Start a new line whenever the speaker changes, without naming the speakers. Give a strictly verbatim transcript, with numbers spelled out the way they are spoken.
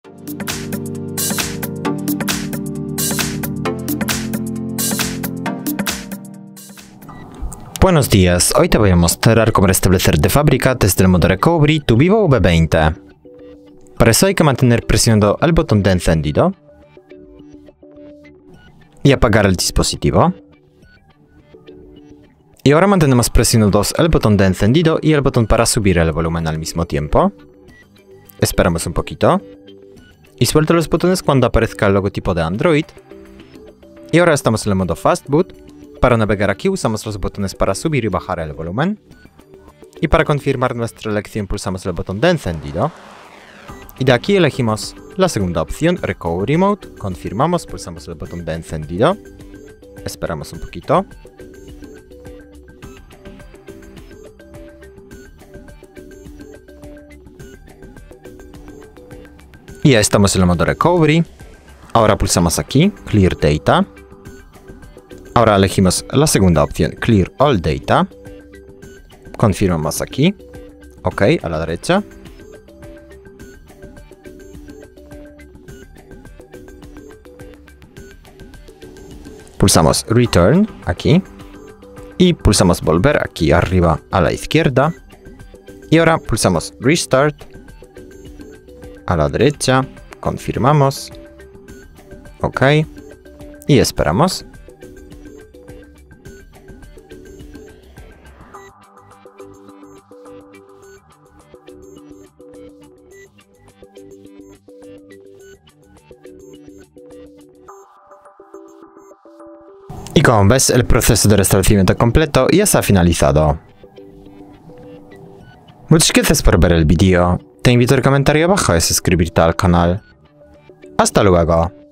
Buenos días, hoy te voy a mostrar cómo restablecer de fábrica desde el modo Recovery tu Vivo V veinte. Para eso hay que mantener presionado el botón de encendido y apagar el dispositivo. Y ahora mantenemos presionados el botón de encendido y el botón para subir el volumen al mismo tiempo. Esperamos un poquito. Y suelto los botones cuando aparezca el logotipo de Android. Y ahora estamos en el modo Fast Boot. Para navegar aquí usamos los botones para subir y bajar el volumen. Y para confirmar nuestra elección pulsamos el botón de encendido. Y de aquí elegimos la segunda opción, Recovery Mode. Confirmamos, pulsamos el botón de encendido. Esperamos un poquito. Y ya estamos en el modo Recovery. Ahora pulsamos aquí, Clear Data. Ahora elegimos la segunda opción, Clear All Data. Confirmamos aquí. Ok, a la derecha. Pulsamos Return aquí. Y pulsamos Volver aquí arriba a la izquierda. Y ahora pulsamos Restart. A la derecha. Confirmamos. Ok. Y esperamos. Y como ves, el proceso de restablecimiento completo ya se ha finalizado. Muchas gracias por ver el vídeo. Te invito al comentario abajo y suscribirte al canal. Hasta luego.